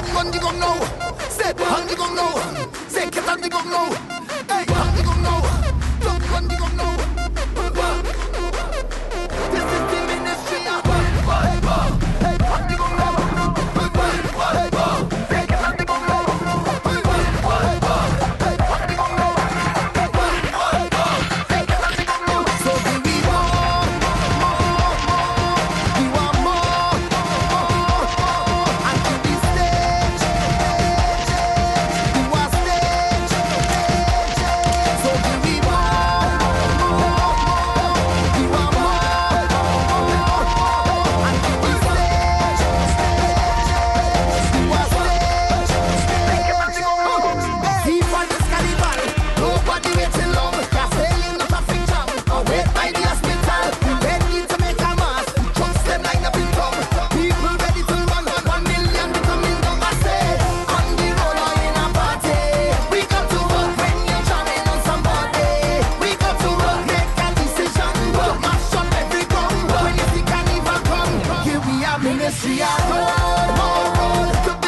on the gong now. Step on the gong now. Say get on the gong now. Hey, on the gong now. Look on the gong now. This is the ministry. Hey, on the gong now. Say get on the gong now. Hey, on the gong now. Say get on the gong now. So give me more. We want more. And to the stage. We want stage. So give me more. We want more. And to the stage. We want stage. Deep on this carnival, nobody waiting long. You're sailing the traffic jam. Wait by the hospital. Ready to make a mass. Trucks them line up in town. People ready to run. 1 million coming down. I say, on the road or in a party. We got to work when you're jamming on somebody. We got to work, make a decision. To mash up every gun. When you see carnival come, here we are ministry. More road to